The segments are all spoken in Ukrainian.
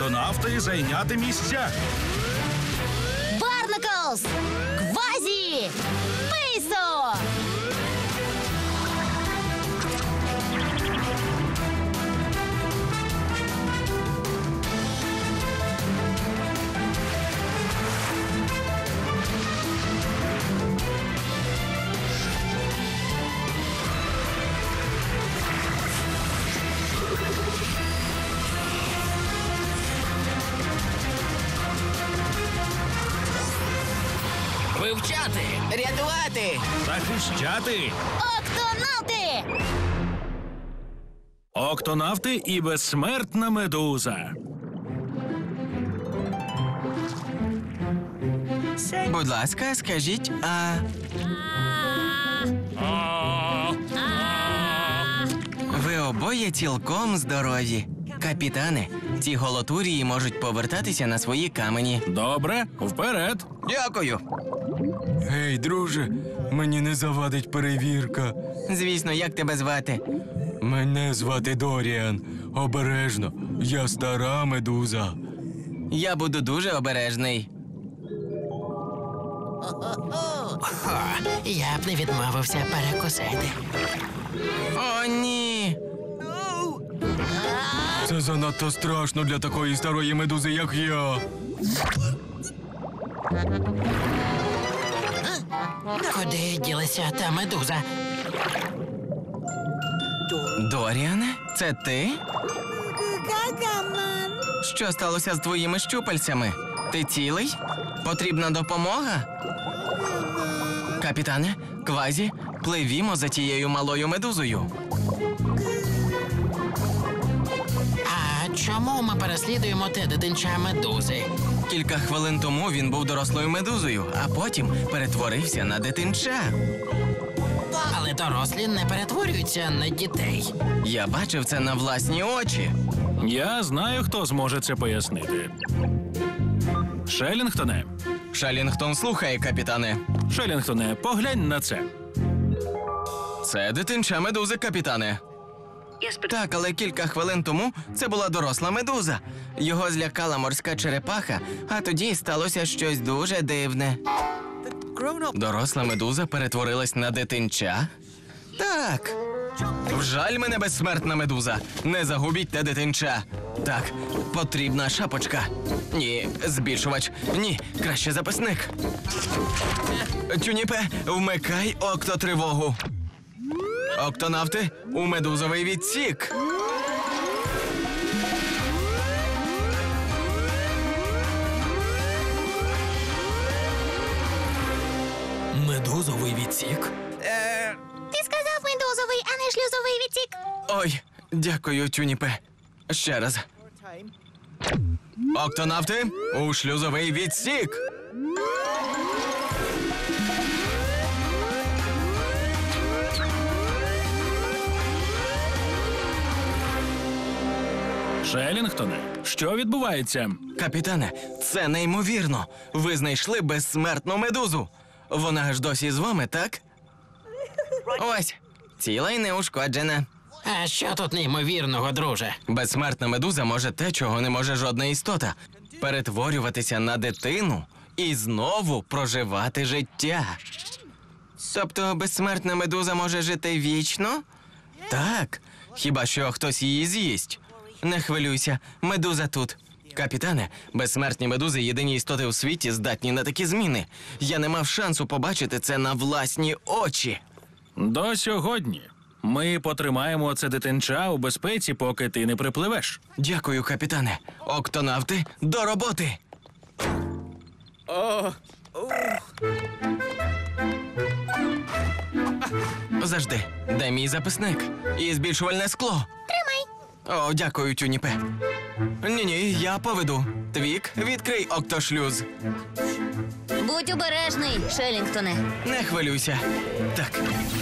октонавти зайняти місця. Барнаклз! Квазі! Пейсо! Вивчати! Рятувати! Захищати. Октонавти! Октонавти і безсмертна медуза. Будь ласка, скажіть, ви обоє цілком здорові. Капітане, ці голотурії можуть повертатися на свої камені. Добре, вперед. Дякую. Гей, друже, мені не завадить перевірка. Звісно, як тебе звати? Мене звати Доріан. Обережно, я стара медуза. Я буду дуже обережний. Я б не відмовився перекусити. О, ні! Це занадто страшно для такої старої медузи, як я. Куди ділася та медуза? Доріане, це ти? Що сталося з твоїми щупальцями? Ти цілий? Потрібна допомога? Капітане, Квазі, пливімо за тією малою медузою. А чому ми переслідуємо те дитинча медузи? Кілька хвилин тому він був дорослою медузою, а потім перетворився на дитинча. Але дорослі не перетворюються на дітей. Я бачив це на власні очі. Я знаю, хто зможе це пояснити. Шелінгтоне. Шелінгтон слухає, капітане. Шелінгтоне, поглянь на це. Це дитинча медуза, капітане. Так, але кілька хвилин тому це була доросла медуза. Його злякала морська черепаха, а тоді сталося щось дуже дивне. Доросла медуза перетворилась на дитинча? Так. Вжаль мене, безсмертна медуза. Не загубіть те дитинча. Так, потрібна шапочка. Ні, збільшувач. Ні, краще записник. Тюніпе, вмикай октотривогу. Октонавти, у медузовий відсік. Медузовий відсік? Ти сказав медузовий, а не шлюзовий відсік. Ой, дякую, Тюніпе. Ще раз. Октонавти, у шлюзовий відсік. Шелінгтоне, що відбувається? Капітане, це неймовірно. Ви знайшли безсмертну медузу. Вона ж досі з вами, так? Ось, ціла й неушкоджена. А що тут неймовірного, друже? Безсмертна медуза може те, чого не може жодна істота. Перетворюватися на дитину і знову проживати життя. Тобто безсмертна медуза може жити вічно? Так, хіба що хтось її з'їсть. Не хвилюйся, медуза тут. Капітане, безсмертні медузи – єдині істоти у світі, здатні на такі зміни. Я не мав шансу побачити це на власні очі. До сьогодні. Ми потримаємо це дитинча у безпеці, поки ти не припливеш. Дякую, капітане. Октонавти, до роботи! Завжди. Дай мій записник. І збільшувальне скло. Тримай. О, дякую, Тюніпе. Ні-ні, я поведу. Твік, відкрий октошлюз. Будь обережний, Шелінгтоне. Не хвилюйся. Так.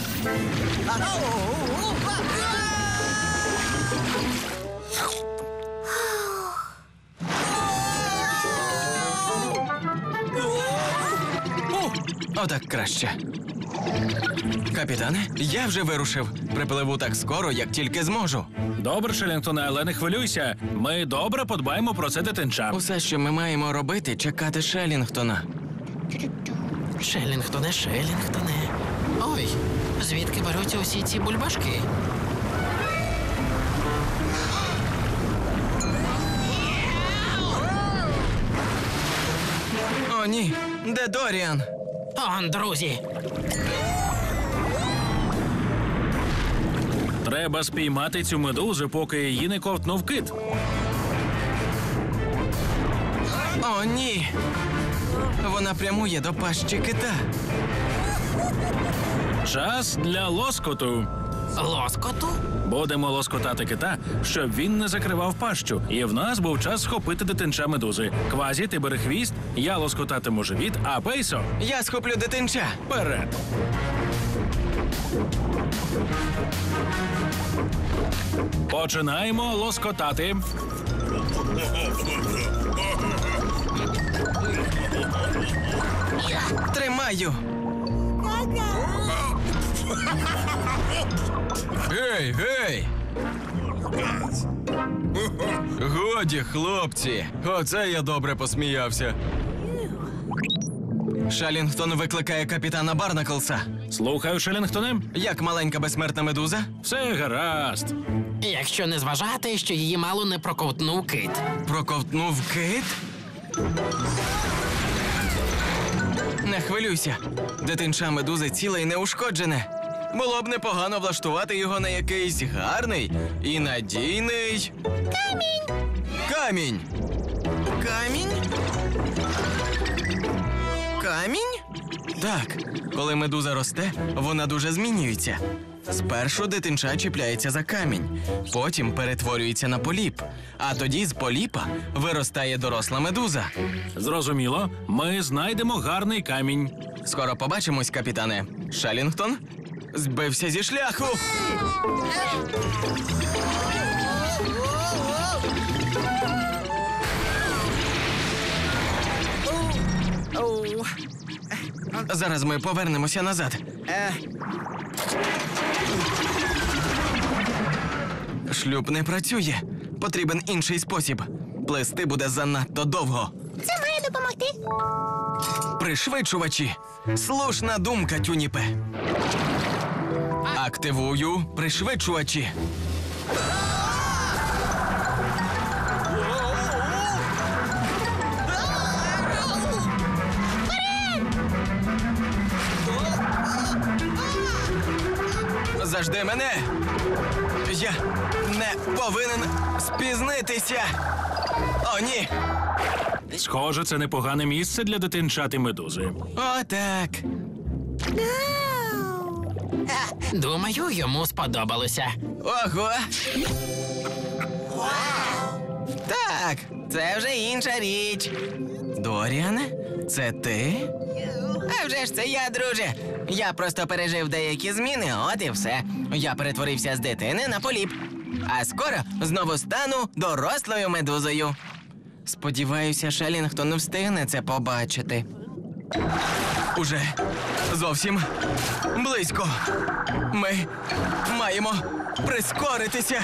Отак краще. Капітане, я вже вирушив. Припливу так скоро, як тільки зможу. Добре, Шелінгтоне, але не хвилюйся. Ми добре подбаємо про це дитинча. Усе, що ми маємо робити, чекати Шелінгтона. Шелінгтоне, Шелінгтоне. Ой, звідки беруться усі ці бульбашки? О, ні, де Доріан? Он, друзі. Треба спіймати цю медузу, поки її не ковтнув кит. О, ні. Вона прямує до пащі кита. Час для лоскоту. Лоскоту? Будемо лоскотати кита, щоб він не закривав пащу. І в нас був час схопити дитинча медузи. Квазі, ти бери хвіст, я лоскотатиму живіт, а Пейсо Я схоплю дитинча. вперед. Починаємо лоскотати. Тримаю. Гей, гей! Годі, хлопці! Оце я добре посміявся. Шелінгтон викликає капітана Барнаклса. Слухаю, Шелінгтоне. Як маленька безсмертна медуза? Все гаразд. Якщо не зважати, що її мало не проковтнув кит. Проковтнув кит? Не хвилюйся. Дитинча медузи ціле і неушкоджене. Було б непогано влаштувати його на якийсь гарний і надійний... Камінь! Камінь! Камінь? Камінь? Так, коли медуза росте, вона дуже змінюється. Спершу дитинча чіпляється за камінь, потім перетворюється на поліп, а тоді з поліпа виростає доросла медуза. Зрозуміло, ми знайдемо гарний камінь. Скоро побачимось, капітане. Шелінгтон збився зі шляху. Зараз ми повернемося назад. Шлюб не працює. Потрібен інший спосіб. Плисти буде занадто довго. Це має допомогти. Пришвидшувачі. Слушна думка, Тюніпе. Активую пришвидшувачі. Зажди мене. Я не повинен спізнитися. О, ні. Схоже, це непогане місце для дитинчат і медузи. Отак. Думаю, йому сподобалося. Ого. Так, це вже інша річ. Доріане, це ти? А вже ж це я, друже. Я просто пережив деякі зміни, от і все. Я перетворився з дитини на поліп. А скоро знову стану дорослою медузою. Сподіваюся, Шелінгтон не встигне це побачити. Уже зовсім близько. Ми маємо прискоритися.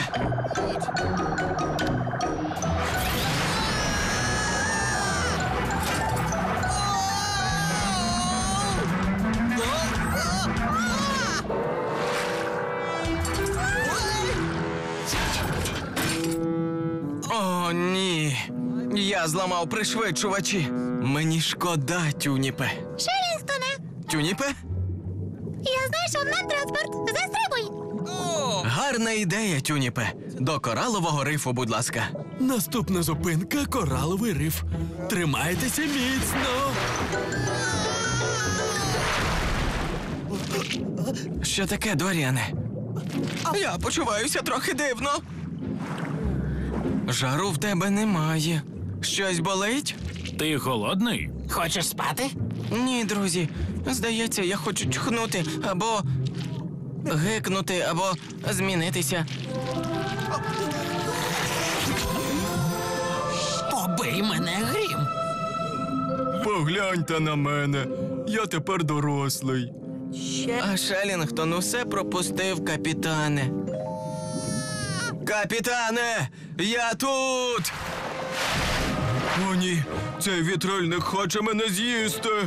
О, ні. Я зламав пришвидшувачі. Мені шкода, Тюніпе. Шелінгтоне, Тюніпе? я знайшов нам транспорт. Застрибуй. Гарна ідея, Тюніпе. До коралового рифу, будь ласка. Наступна зупинка кораловий риф. Тримайтеся міцно. Що таке, Доріане? Я почуваюся трохи дивно. Жару в тебе немає. Щось болить? Ти голодний? Хочеш спати? Ні, друзі. Здається, я хочу чхнути або гикнути, або змінитися. Побий мене, Грім. Погляньте на мене. Я тепер дорослий. А Шелінгтон усе пропустив, капітане. Капітане, я тут! О, ні, цей вітрильник хоче мене з'їсти.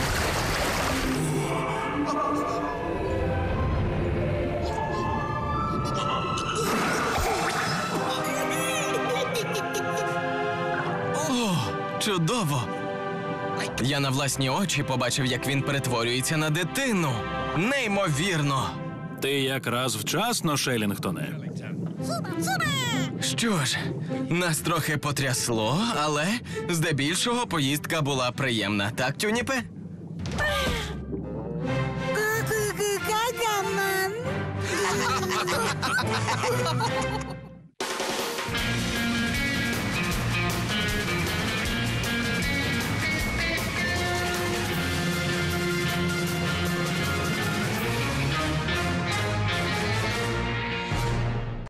Чудово! Я на власні очі побачив, як він перетворюється на дитину. Неймовірно! Ти якраз вчасно, Шелінгтоне. Що ж, нас трохи потрясло, але здебільшого поїздка була приємна. Так, Тюніпе?